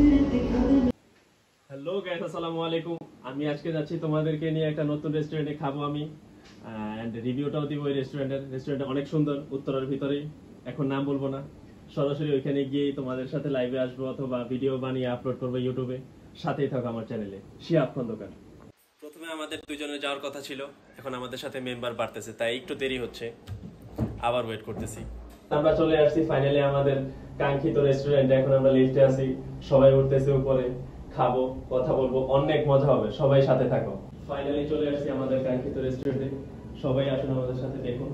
Hello guys, আসসালামু আলাইকুম। আমি আজকে যাচ্ছি তোমাদেরকে নিয়ে একটা নতুন রেস্টুরেন্টে খাবো আমি, এন্ড রিভিউটাও দিব ওই রেস্টুরেন্টটা অনেক সুন্দর, উত্তরার ভিতরেই। এখন নাম বলবো না, সরাসরি ওইখানে গিয়ে তোমাদের সাথে লাইভে আসবো অথবা ভিডিও বানিয়ে আপলোড করবো ইউটিউবে। সাথেই থাকো আমার চ্যানেলে, শিহাব খন্দকার। প্রথমে আমাদের দুইজনের যাওয়ার কথা ছিল, এখন আমাদের সাথে মেম্বার বাড়তেছে, তাই একটু দেরি হচ্ছে, আবার ওয়েট করতেছি। আমরা চলে আসছি ফাইনালি আমাদের কাঙ্ক্ষিত রেস্টুরেন্টে। এখন আমরা লিফটে আছি, সবাই উঠতেছে উপরে, খাবো, কথা বলবো, অনেক মজা হবে, সবাই সাথে থাকো। ফাইনালি চলে আসছি আমাদের কাঙ্ক্ষিত রেস্টুরেন্টে, সবাই আসুন আমাদের সাথে, দেখুন।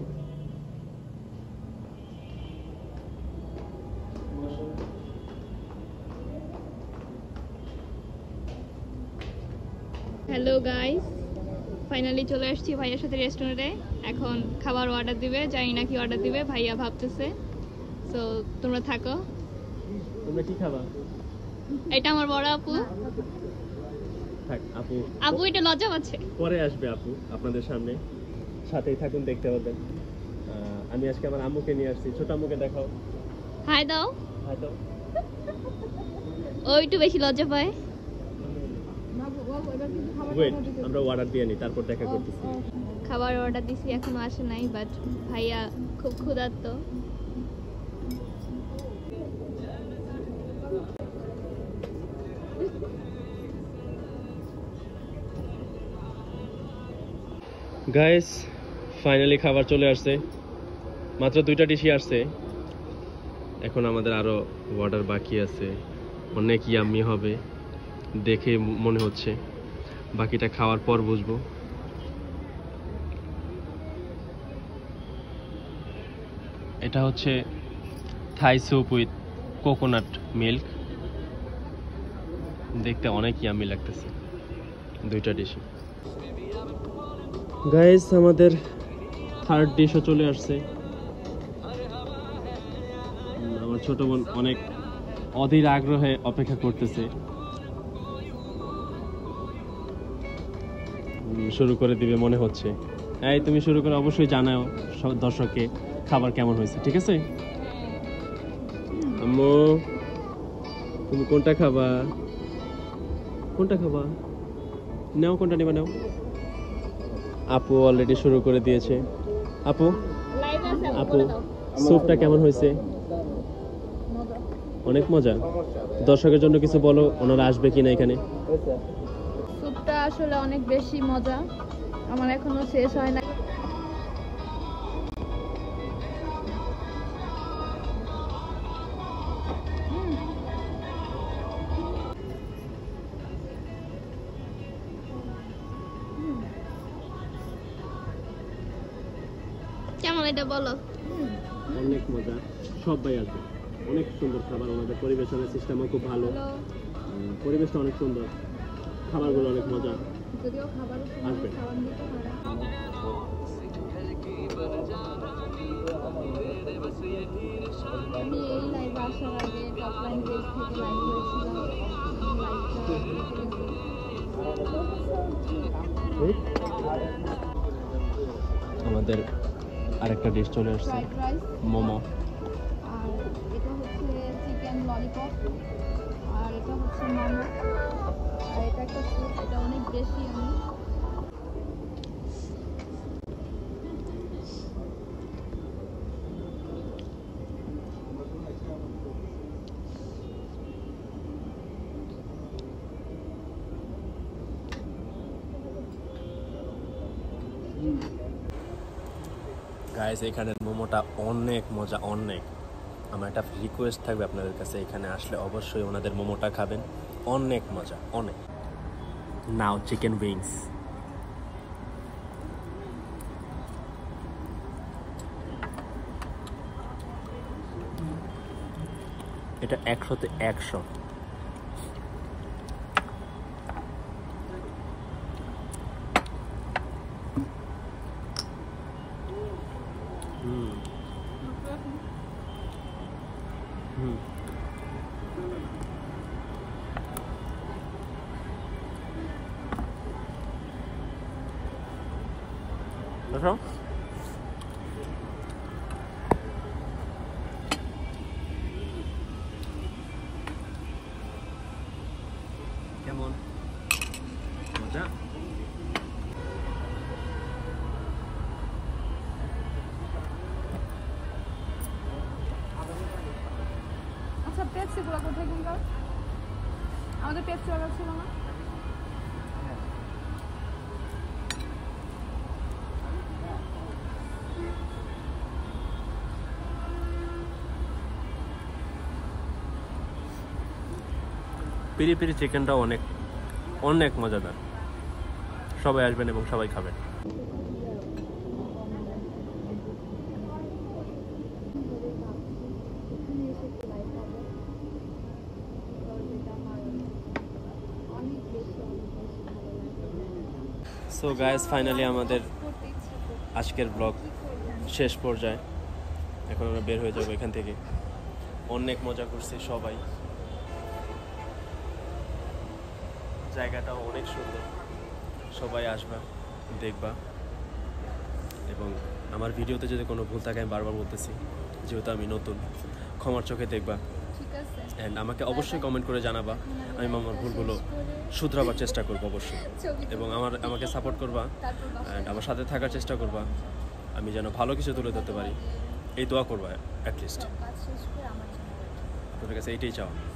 হ্যালো গাইস, ফাইনালি চলে আসছি ভাইয়ার সাথে রেস্টুরেন্টে। এখন খাবার অর্ডার দিবে, জানি না কি অর্ডার দিবে, ভাইয়া ভাবতেছে। সো তোমরা থাকো। তোমরা কি খাবা? এটা আমার বড় আপু। থাক আপু, আপু এটা লজ্জা পাচ্ছে, পরে আসবে আপু আপনাদের সামনে, সাথেই থাকুন, দেখতে পাবেন। আমি আজকে আমার আম্মুকে নিয়ে আসছি, ছোট আম্মুকে দেখাও, হাই দাও। হাই দাও। ও একটু বেশি লজ্জা পায়। ওয়েট, আমরা অর্ডার দিয়ে নিই, তারপর দেখা করতেছি। খাবার অর্ডার দিছি, এখনো আসে নাই, বাট ভাইয়া খুব ক্ষুধার্ত। গাইস, ফাইনালি খাবার চলে আসছে, মাত্র 2টা ডিশই আসছে। এখন আমাদের আরো অর্ডার বাকি আছে, অনেক ইয়াম্মি হবে দেখে মনে হচ্ছে, বাকিটা খাওয়ার পর বুঝবো। এটা হচ্ছে Thai soup with coconut milk, দেখতে অনেক ইয়াম্মি লাগতেছে 2টা ডিশই। গাইস, আমাদের থার্ড ডিশও চলে আসছে। আমার ছোট বোন অনেক অধীর আগ্রহে অপেক্ষা করতেছে, শুরু করে দিবে মনে হচ্ছে। এই তুমি শুরু করে অবশ্যই জানাও সব দর্শককে খাবার কেমন হয়েছে, ঠিক আছে? আম্মু, তুমি কোনটা খাবা? কোনটা খাবা? নাও, কোনটা নেবা নাও। আপু অলরেডি শুরু করে দিয়েছে। আপু, আপু স্যুপটা কেমন হয়েছে? অনেক মজা। দর্শকের জন্য কিছু বলো, ওনারা আসবে কিনা এখানে? স্যুপটা আসলে অনেক বেশি মজা, আমার এখনো শেষ হয় না। কেমন এটা বলো? অনেক মজা, সবাই আসবে, অনেক সুন্দর খাবার, ওনাদের পরিবেশনের সিস্টেমও খুব ভালো, পরিবেশটা অনেক সুন্দর, খাবারগুলো অনেক মজা, যদিও খাবার আসবে। আমি এই লাইভে আসার আগে টপ লাইন পেজ থেকে লাইভ হয়েছিল। আমাদের আরেকটা ডিশ চলে আসছে, মোমো। আর এটা হচ্ছে চিকেন ললিপপ, আর এটা হচ্ছে মোমো, আর এটা একটা স্যুপ, এটা অনেক বেশি। আমি গাইস, এখানের মোমোটা অনেক মজা, অনেক। আমার একটা রিকোয়েস্ট থাকবে আপনাদের কাছে, এখানে আসলে অবশ্যই ওনাদের মোমোটা খাবেন, অনেক মজা, অনেক। Now chicken wings. এটা 100-তে 100। দেখো, যা আচ্ছা পেপসি গুলো কোথায় কিনলাম? আমাদের পেপসি অর্ডার ছিল না? পিরি পিরি চিকেনটা অনেক অনেক মজাদার। সবাই আসবেন এবং সবাই খাবেন। সো গাইস ফাইনালি আমাদের আজকের ব্লগ শেষ পর্যায়ে। এখন আমরা বের হয়ে যাবো এখান থেকে। অনেক মজা করছি সবাই, জায়গাটাও অনেক সুন্দর। সবাই আসবা, দেখবা, এবং আমার ভিডিওতে যদি কোনো ভুল থাকে আমি বারবার বলতেছি, যেহেতু আমি নতুন, ক্ষমার চোখে দেখবা। অ্যান্ড আমাকে অবশ্যই কমেন্ট করে জানাবা, আমি আমার ভুলগুলো শুধরাবার চেষ্টা করবো অবশ্যই। এবং আমাকে সাপোর্ট করবা অ্যান্ড আমার সাথে থাকার চেষ্টা করবা, আমি যেন ভালো কিছু তুলে ধরতে পারি এই দোয়া করবা। অ্যাটলিস্ট আপনাদের কাছে এইটাই চাওয়া।